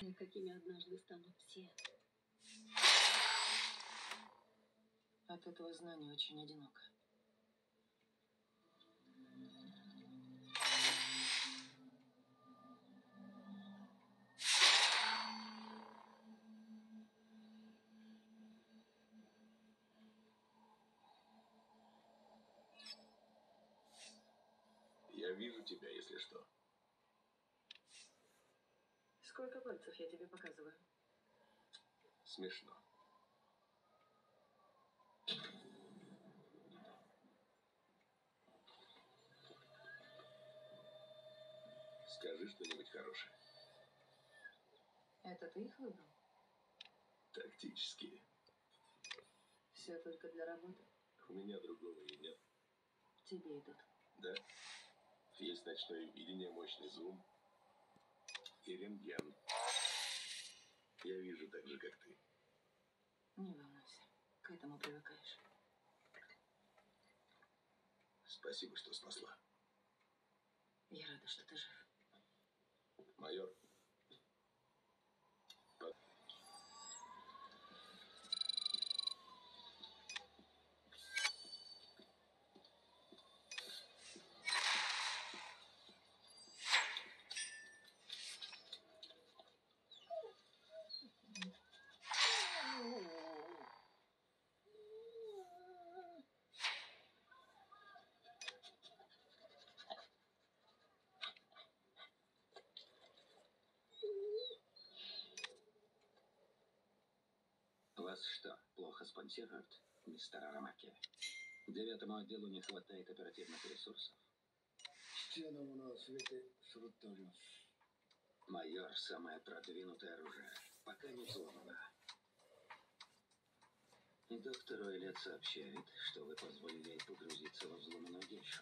какими однажды станут все. От этого знания очень одиноко. Я вижу тебя, если что. Сколько пальцев я тебе показываю? Смешно. Скажи что-нибудь хорошее. Это ты их выбрал? Тактические. Все только для работы? У меня другого и нет. Тебе идут. Да? Есть ночное видение, мощный зум и рентген. Я вижу так же, как ты. Не волнуйся, к этому привыкаешь. Спасибо, что спасла. Я рада, что ты жив. Майор. Вас что, плохо спонсируют, мистер Арамаки? 9-му отделу не хватает оперативных ресурсов. Майор, самое продвинутое оружие. Пока не взломано. И доктор Уэллет сообщает, что вы позволили ей погрузиться во взломанную гейшу.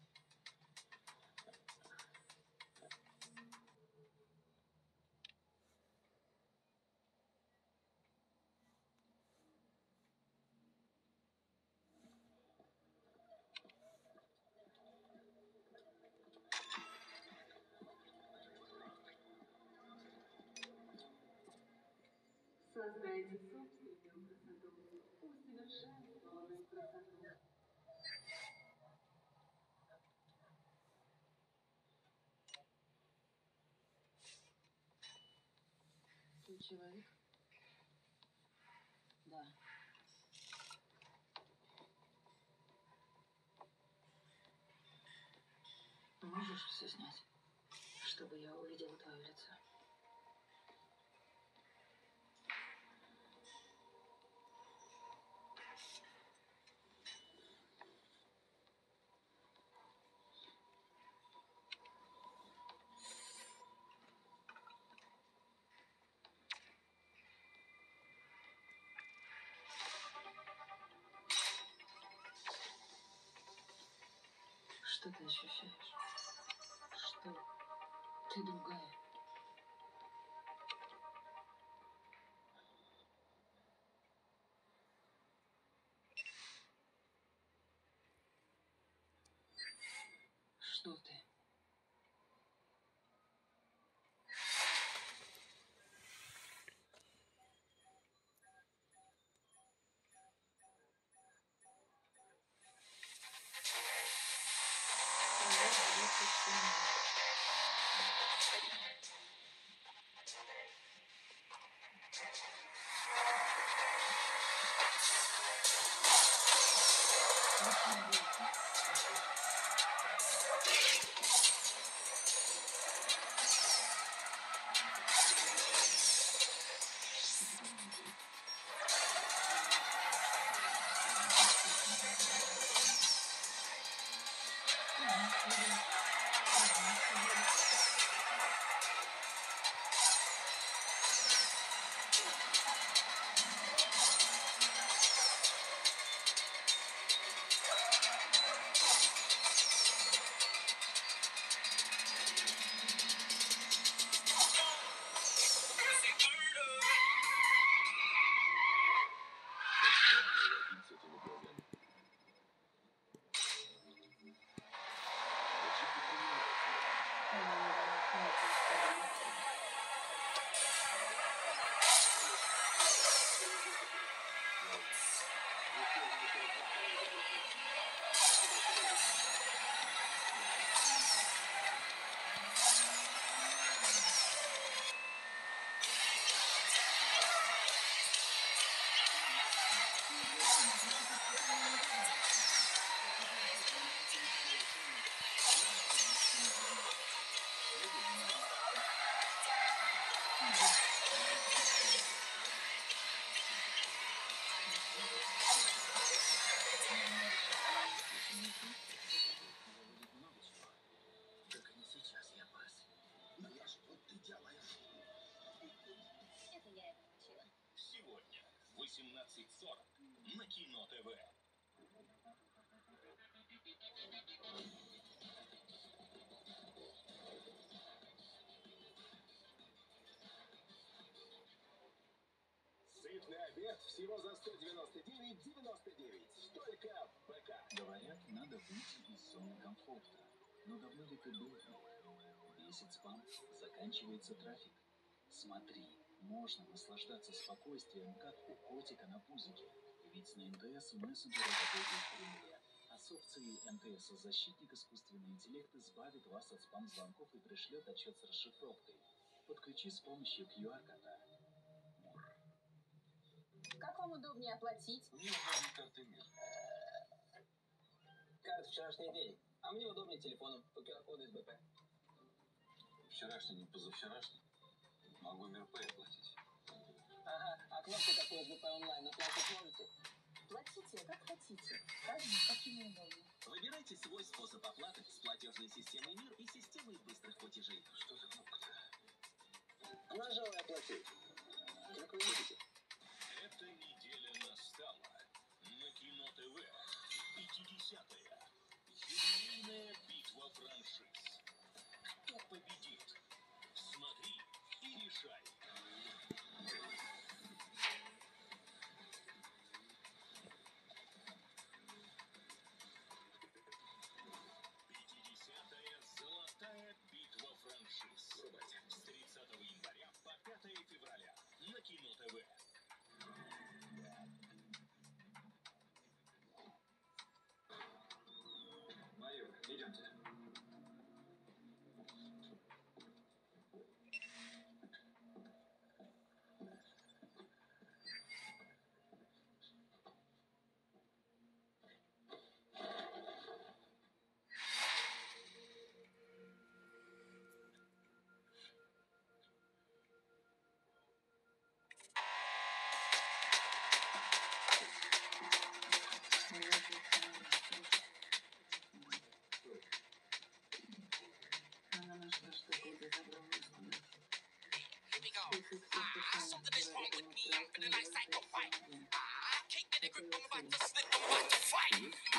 Создайте собственную красоту. Усовершенствованную красоту. Ты человек? Да. Можешь все снять, чтобы я увидела твое лицо? Что ты ощущаешь? Что? Ты другая. Что ты? Проект 27. Выводит много чего. Только не сейчас, я пас. Ну я что ты делаешь? Это я его научила. Сегодня в 18:40 на Кино ТВ. Сытный обед всего за 199,99. Только в БК. Говорят, надо выйти из зоны комфорта. Но давно ли ты был там? Бесит спам, заканчивается трафик. Смотри, можно наслаждаться спокойствием, как у котика на пузике. Ведь на МТС мессенджеры работают в примере. А с опцией МТС защитник искусственный интеллект избавит вас от спам-звонков и пришлет отчет с расшифровкой. Подключи с помощью QR-кода. Как вам удобнее оплатить? Мне удобнее карты мир. Карт вчерашний день. А мне удобнее телефоном по QR-коду из БП. Вчерашний, не позавчерашний. Могу Мирпэй оплатить. Ага, а кнопку такую в БП онлайн оплатить можете? Платите, как хотите. Каждый, как ему удобно. Выбирайте свой способ оплаты с платежной системой МИР и системой быстрых платежей. Что за кнопка-то? Нажал и оплатил. Как вы видите? Эта неделя настала. На Кино ТВ 50-я. Юбилейная битва франшиз. Кто победит? Смотри и решай. Пятидесятая золотая битва франшиз. С 30 января по 5 февраля на Кино ТВ. Майор, идемте. Она нашла штуку, где забрала инструмент. Something is wrong with me. I'm feeling like sacrifice. Can't get a grip. I'm about to slip. I'm about to fight.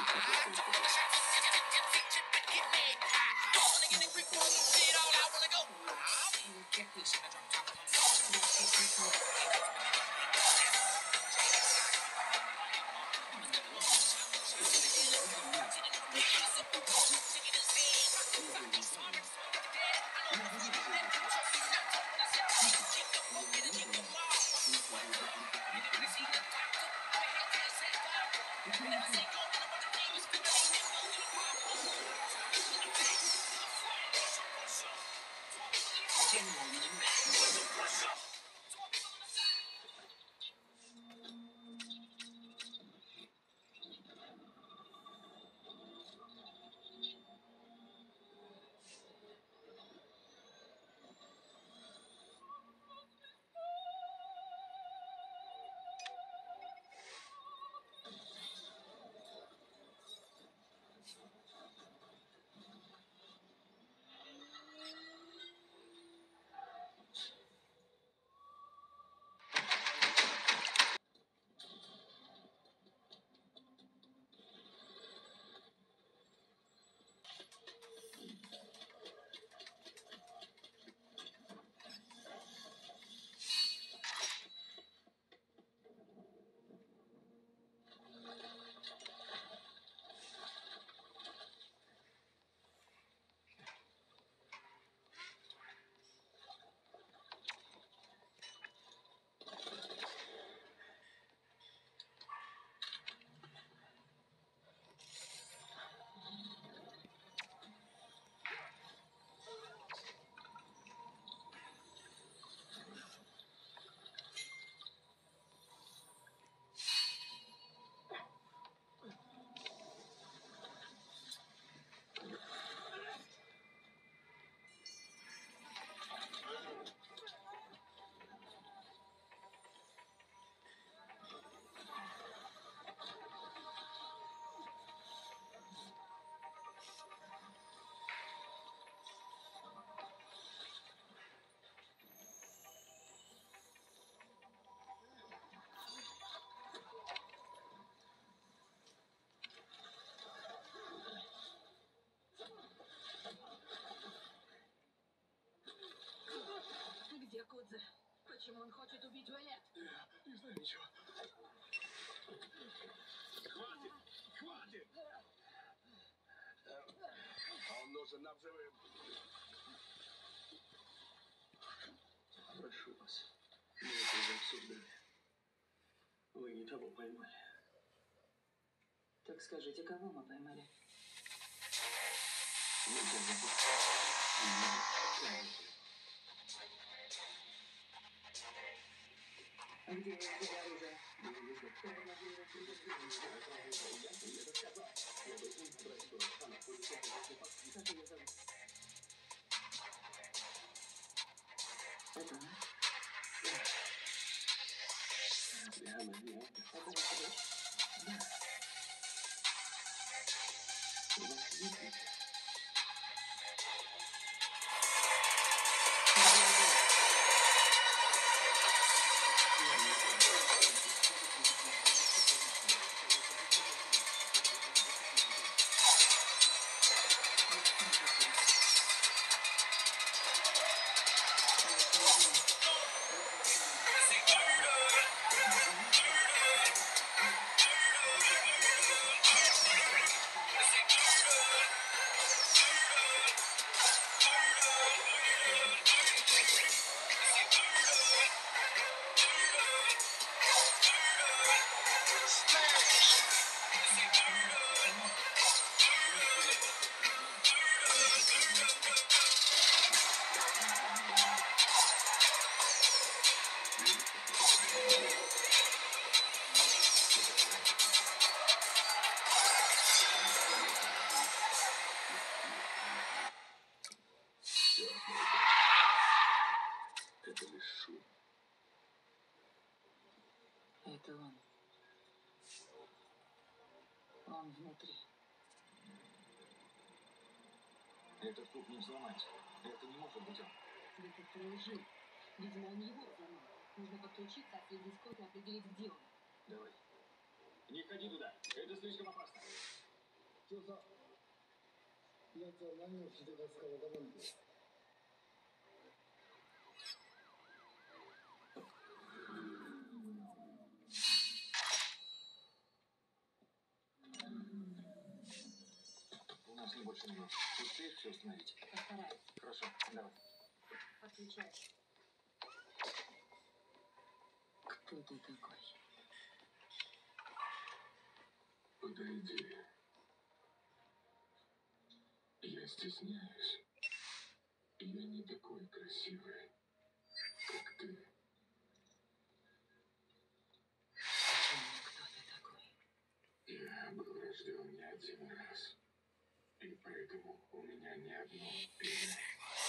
Hit me. Don't wanna get a grip. Get all I wanna go. Get this in the drop top. Почему он хочет убить Валет? Не знаю ничего. Хватит! Хватит! Он нужен нам живым. Прошу вас, мы это уже обсуждали. Вы не того поймали. Так скажите, кого мы поймали? Нельзя запустить. А где вы взяли оружие? Как ее зовут? Это она? Диана, нет. Это ваша дочь? Да. У вас есть дети? Это лишь шум. Это он. Он внутри. Этот куб не взломать. Это не может быть он. Детектор лжи. Видимо, он его взломал. Нужно подключиться, отследить код и определить, где он. Давай. Не ходи туда. Это слишком опасно. 調査。奴は何をしでかすかわからんぞ。 У нас не больше минут. Ты успеешь все установить? Постараюсь. Хорошо, давай. Подключай. Кто ты такой? Подойди. Я стесняюсь. Я не такой красивый, как ты. Помни, кто ты такой. Я был рожден не один раз. И поэтому у меня не одно имя.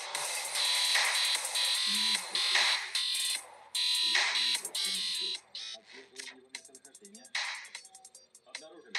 Отслеживаем его местонахождение. Обнаружили.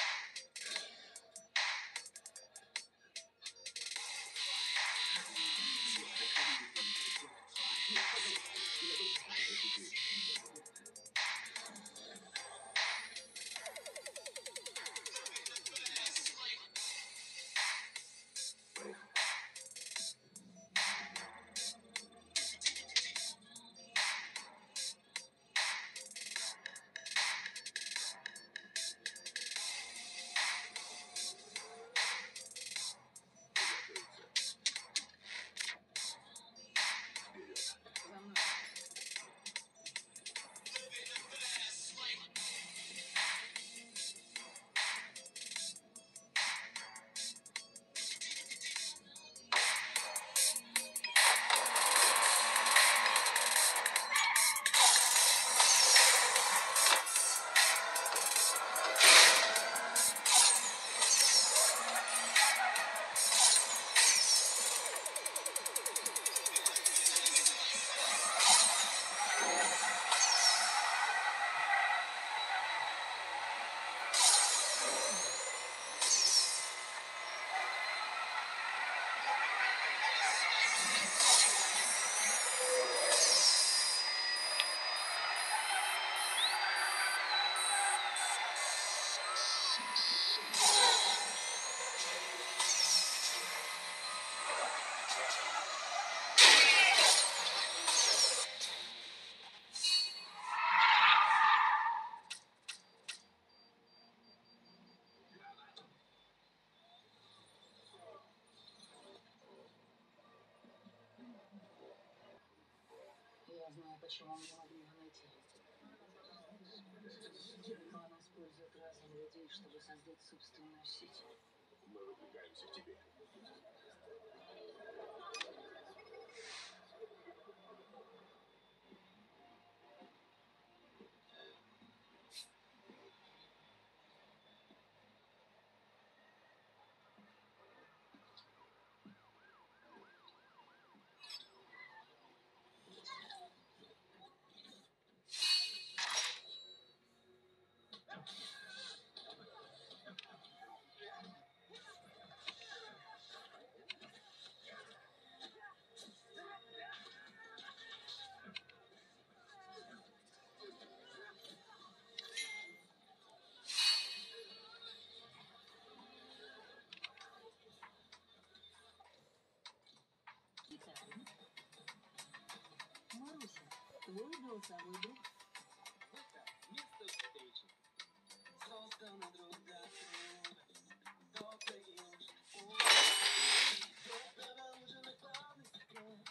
думаю, почему мы не могли его найти. Он использует разум людей, чтобы создать собственную сеть. Мы выдвигаемся к тебе. Маруся, твой голосовой друг. Это место встречи. Создано друг для друга. Добрый уж. Доброго ужина главный секрет.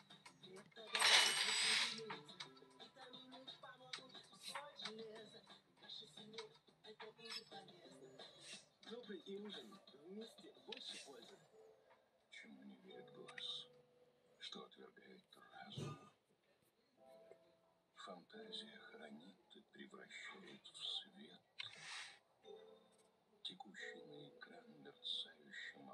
Витамины помогут усвоить железо. Наша семья, это будет полезно. Добрый ужин. Вместе больше пользы. Чему не верит глаз? Что отвергает разум? Фантазия хранит и превращает в свет. Текущий на экран мерцающим